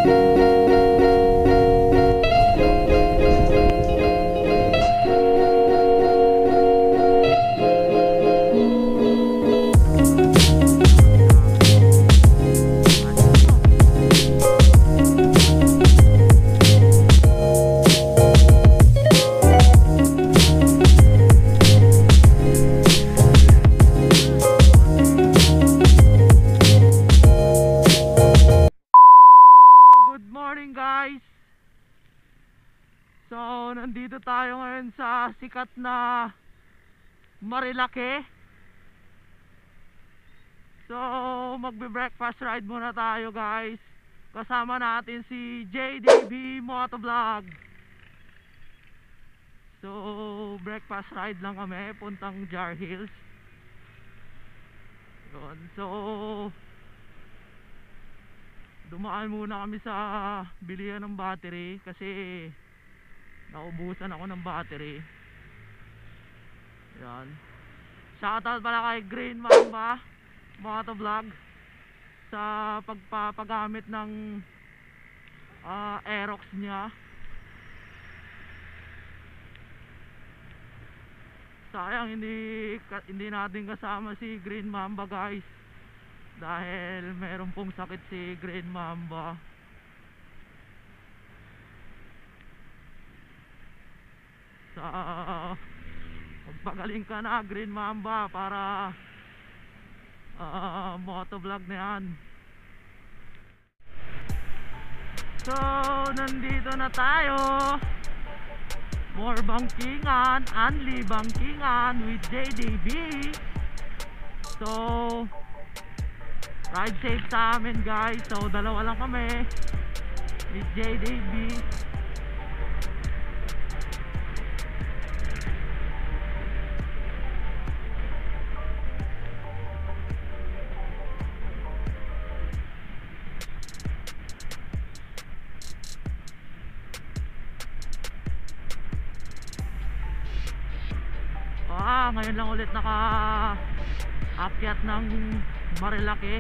So, nandito tayo ngayon sa sikat na Marilaque. So, magbe-breakfast ride muna tayo guys. Kasama natin si JDV Motovlog. So, breakfast ride lang kami puntang Jar Hills. Yun. So, dumaan muna kami sa bilihan ng battery kasi naubusan ako ng battery. Yan. Shoutout pala kay Greenmamba Motovlog sa pagpapagamit ng Aerox niya. Sayang hindi natin kasama si Greenmamba guys, dahil meron pong sakit si Greenmamba. Magpagaling ka na Greenmamba para motovlog na yan. So, nandito na tayo. More bangkingan, only bangkingan with JDV. So, ride safe sa amin guys. So, dalawa lang kami with JDV. Ngayon lang ulit naka-akyat ng Marilaque.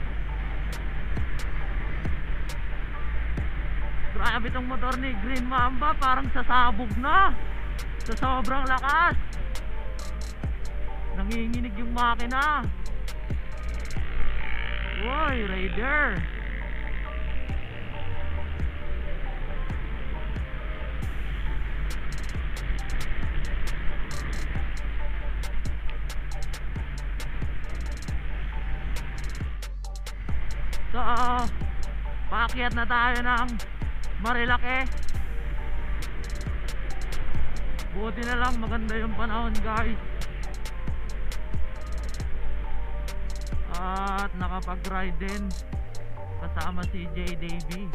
Grabe itong motor ni Greenmamba, parang sasabog na sa sobrang lakas. Nanginginig yung makina. Woy, Raider. So, paakyat na tayo ng Marilaque. Buti na lang maganda yung panahon guys, at nakapag-ride din kasama si JDV.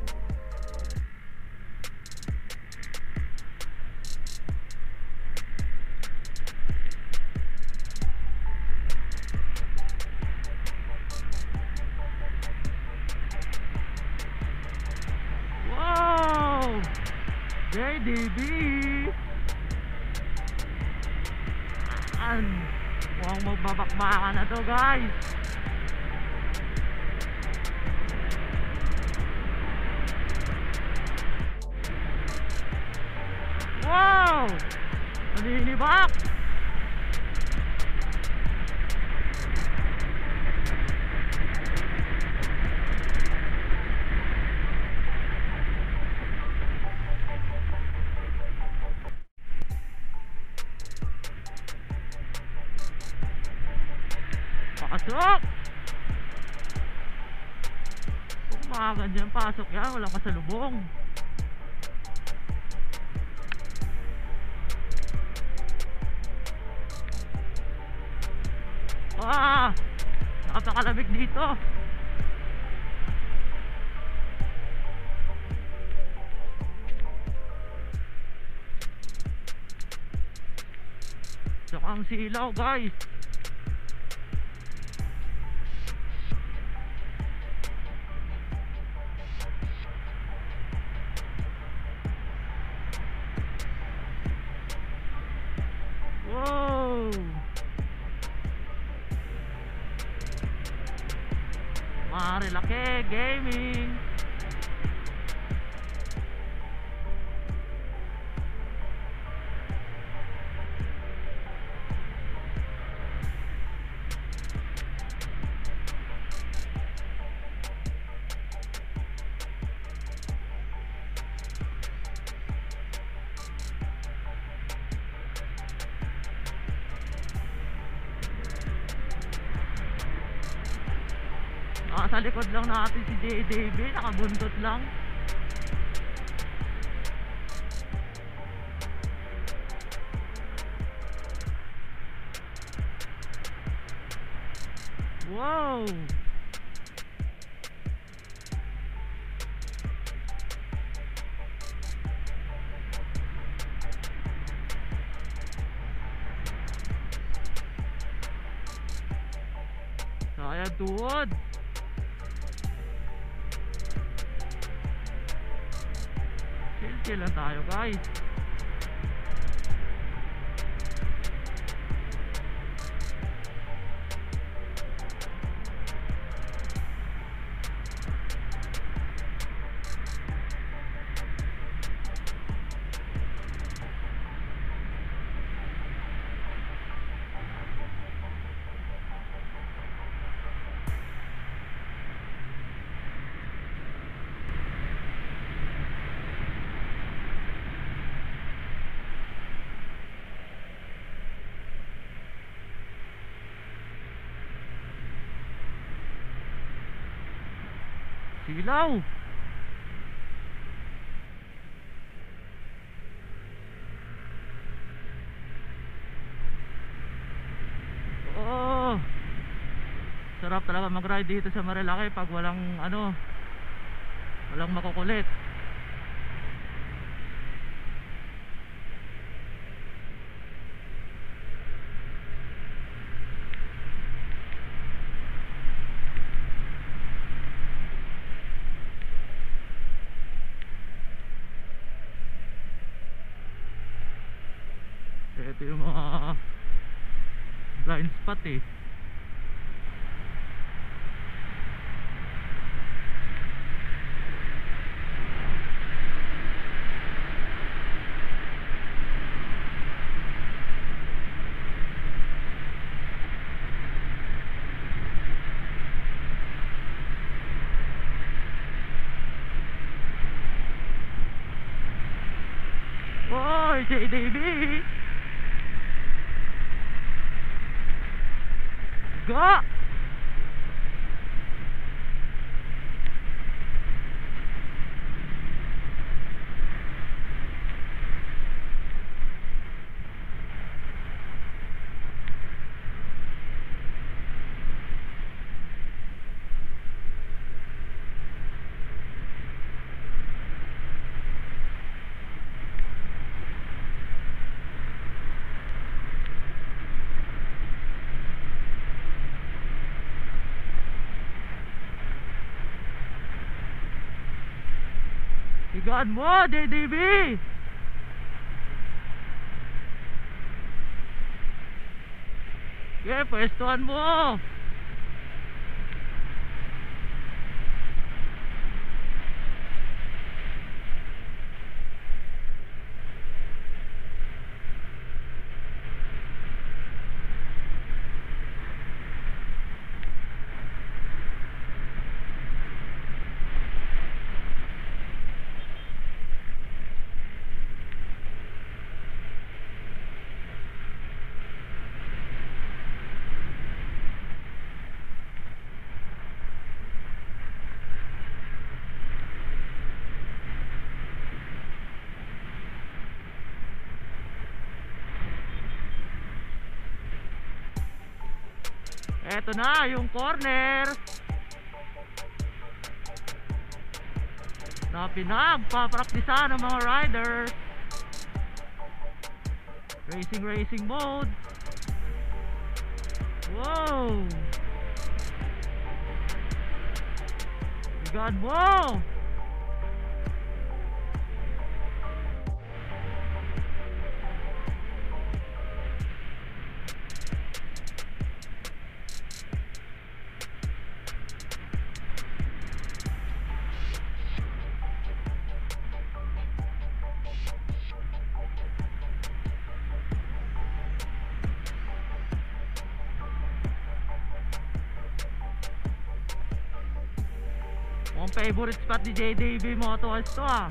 JDV mukhang magbabakbakan na to guys. Wow, naninibak. Pasok! Kung mga ganyan pasok yan, walang kasalubong. Napakalamig dito. Tsaka ang silaw guys. Wow! Marilaque Gaming. Sa likod lang natin si JDV, nakabuntot lang. Wow! Sayang tuwod. Chill lang tayo guys. Silaw. Oh, sarap talaga mag-ride dito sa Marilaque pag walang walang makukulit. Ito yung mga blind spot eh. Oy, JDV! Go! Higaan mo, JDV! Okay, pwestuhan mo! Eto na yung corner na pinagpapraktisan ng mga riders. Racing mode. Wow! God mo! Ang favorite spot ni JDV Motovlog to ah.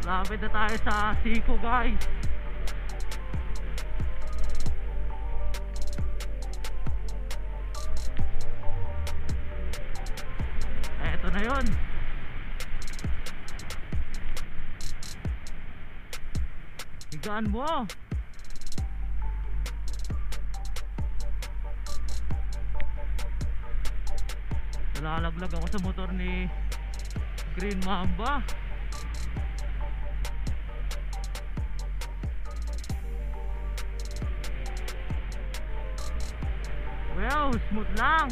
Lapit na tayo sa Siko guys. Eto na yun. Higaan mo. Nalalaglag ako sa motor ni Greenmamba. Well, smooth lang.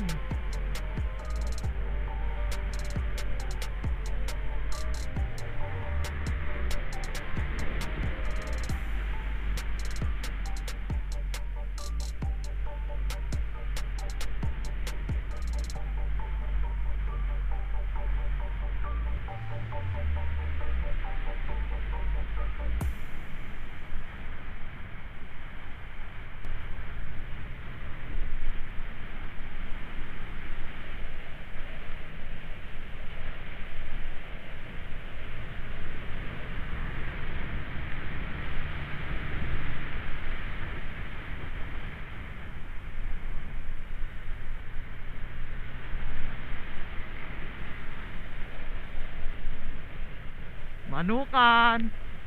Manukan.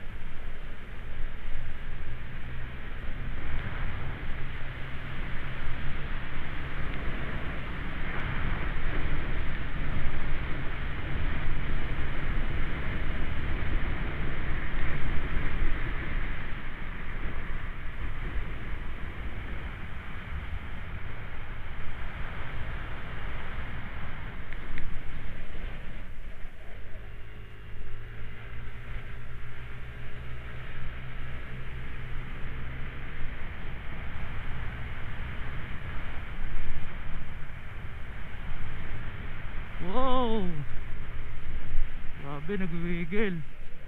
Wow! Grabe, nagwigil.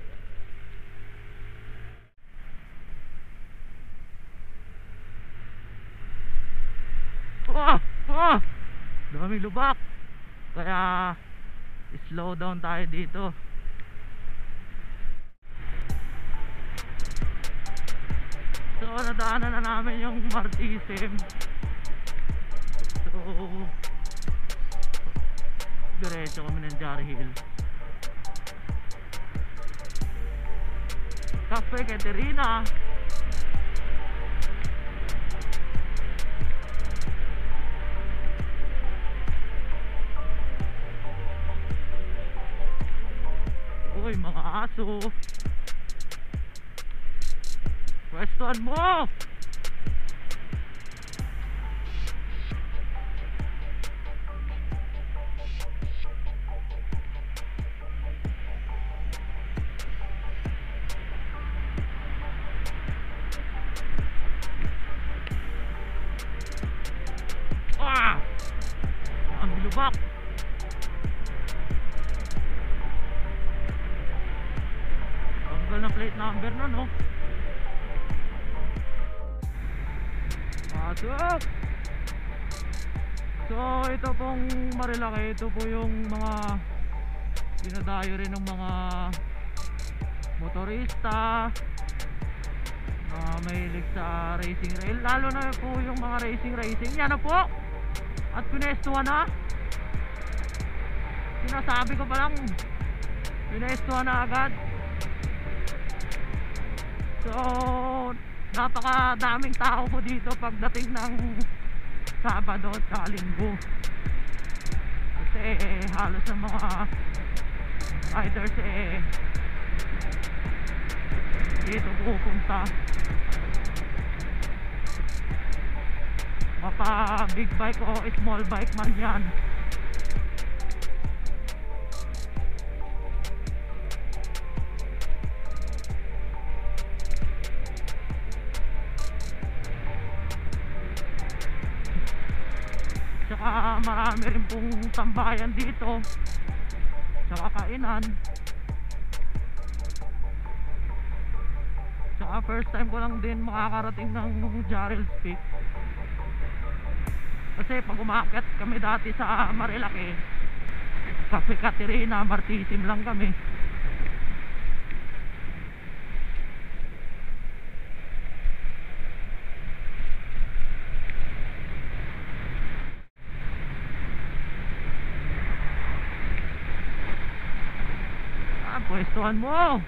Daming lubak. Kaya slow down tayo dito. So nadaanan na namin yung Martisim. So diretso kami ng Jar Hill. Cafe Caterina. Uy, mga aso. Pwestuhan mo. Ang bilubak. Tanggal na plate number nun, no? Pasok. So ito pong Marilaque. Ito po yung mga dinadayo rin ng mga motorista na mahilig sa racing rail, lalo na po yung mga racing. Yan na po. At pinestuhan na. Sinasabi ko pa lang, pinestuhan na agad. So napakadaming tao po dito pagdating ng Sabado at Linggo. Kasi halos ng mga riders dito pupunta. Mapa big bike o small bike man yan. Tsaka marami rin pong tambayan dito sa kakainan. Tsaka first time ko lang din makakarating ng Jarrell's Peak. Kasi pag umakyat kami dati sa Marilaque, Cafe Caterina, Martisim lang kami. Pwestuhan mo.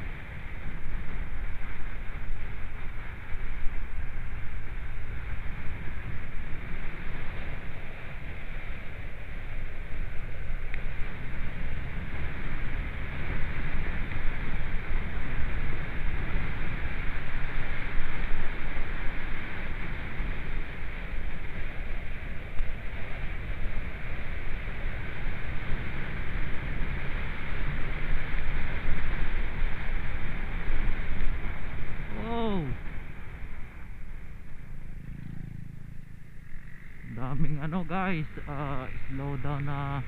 Daming ano guys, slow down na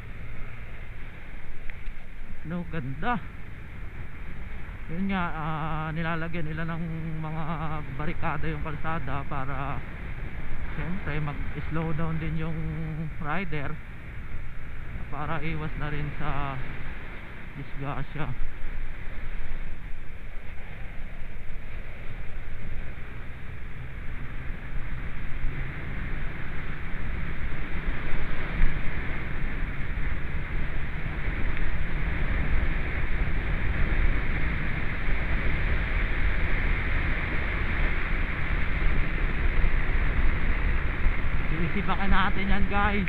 no, ganda. Yun nga, nilalagyan nila ng mga barikada yung kalsada para siyempre mag slow down din yung rider, para iwas na rin sa disgrasya. Isipakan natin yan guys.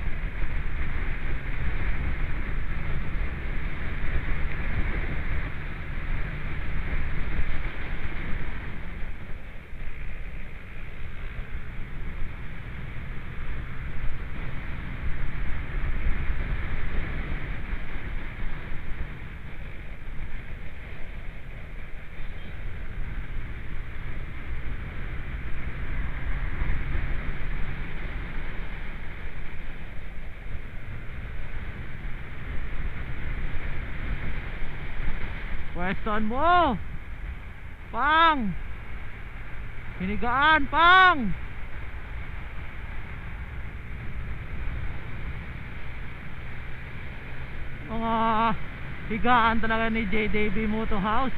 Pwestuhan mo, Pang. Hinigaan, Pang. Mga higaan talaga ni JDV Motovlog.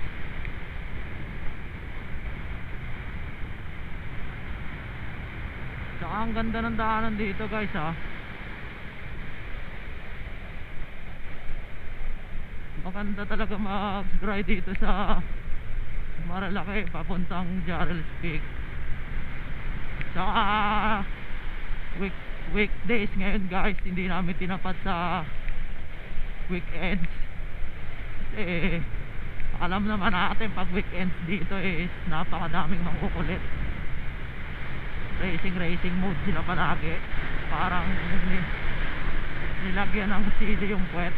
Saka ang ganda ng daanan dito guys ha. Maganda talaga mag-ride dito sa Marilaque papuntang Gerard Peak. Saka weekdays ngayon guys, hindi namin tinapat sa weekends. Kasi alam naman natin pag weekends dito is napakadaming mangkukulit. Racing mode sila palagi. Parang nilagyan ng CD yung puwet.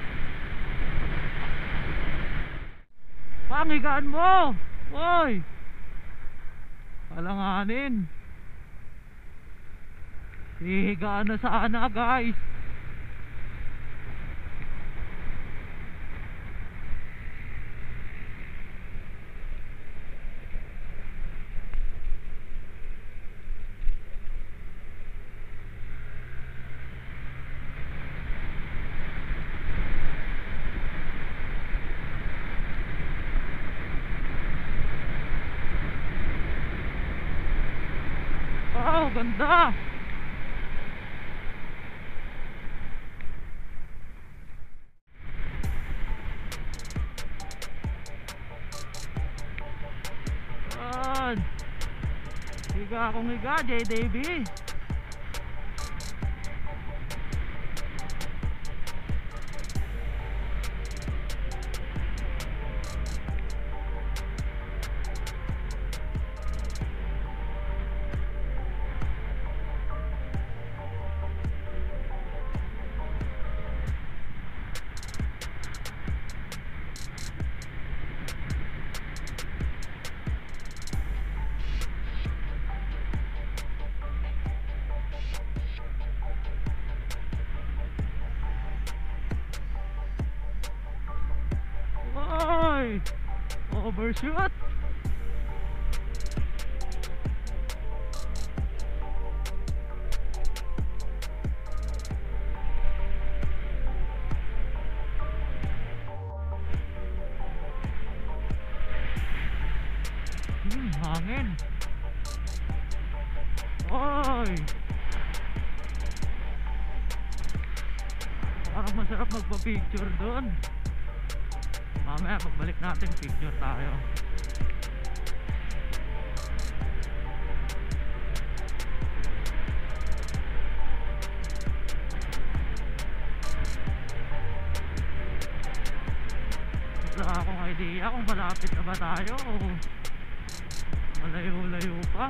Pangigaan mo! Oy! Palanganin. Hihigaan na sana guys. Wow, ganda. Yan. Higa akong higa, JDV. Overshoot. Hangin. Oy. Parang masarap magpa-picture doon. Mamaya pagbalik natin picture tayo. Wala akong idea kung malapit na ba tayo o malayo-layo pa.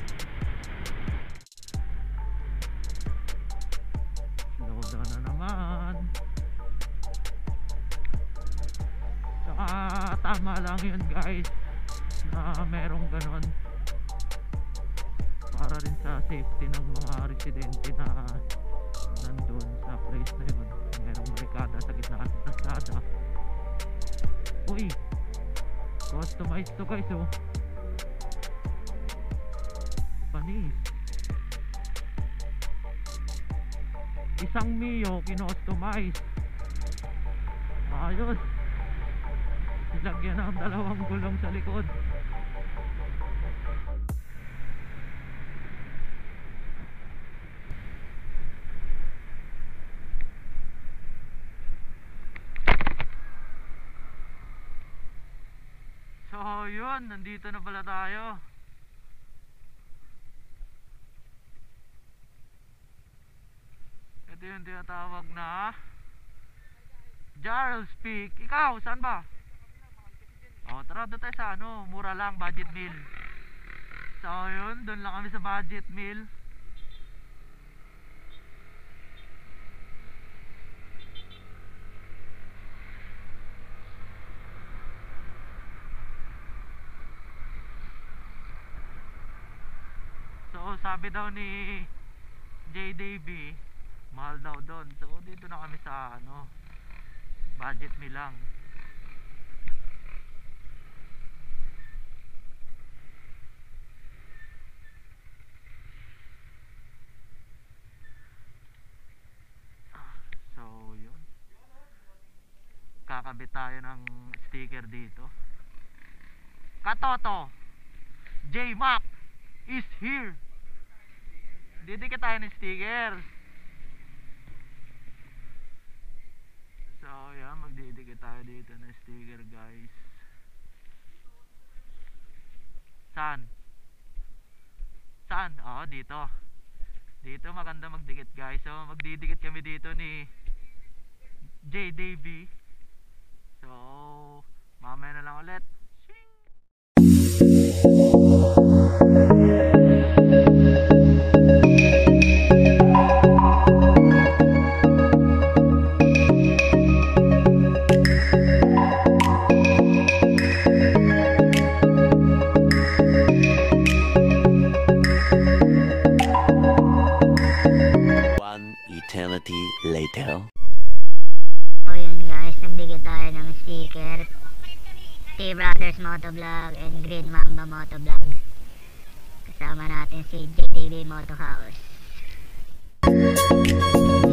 Slow down na naman. Tsaka tama lang yun guys na merong ganon para rin sa safety ng mga residente na nandun sa place na yun. Merong barikada sa gitna ng kalsada. Uy, customized to guys oh. Panis. Isang Mio kinostomize. Ayos. Ilagyan ng dalawang gulong sa likod. So yun, nandito na pala tayo. Ito yung tinatawag na Charles Peak. Ikaw, saan ba? Oh, tara doon tayo sa ano, mura lang, budget meal. So yun, doon lang kami sa budget meal. So sabi daw ni JDV, mahal daw doon. So dito na kami sa ano, budget meal lang. So yun, kakabit tayo ng sticker dito. Katoto J-Mac is here. Didikit tayo ng stickers. So yan, magdidikit tayo dito ng sticker guys. Saan? Saan? Oo, dito. Dito maganda magdikit guys. So magdidikit kami dito ni JDV. So mamaya na lang ulit. Eternity later. So yun guys, nagdikit tayo ng sticker TBrothers MotoVlog and Greenmamba Motovlog. Kasama natin si JDV Motovlog.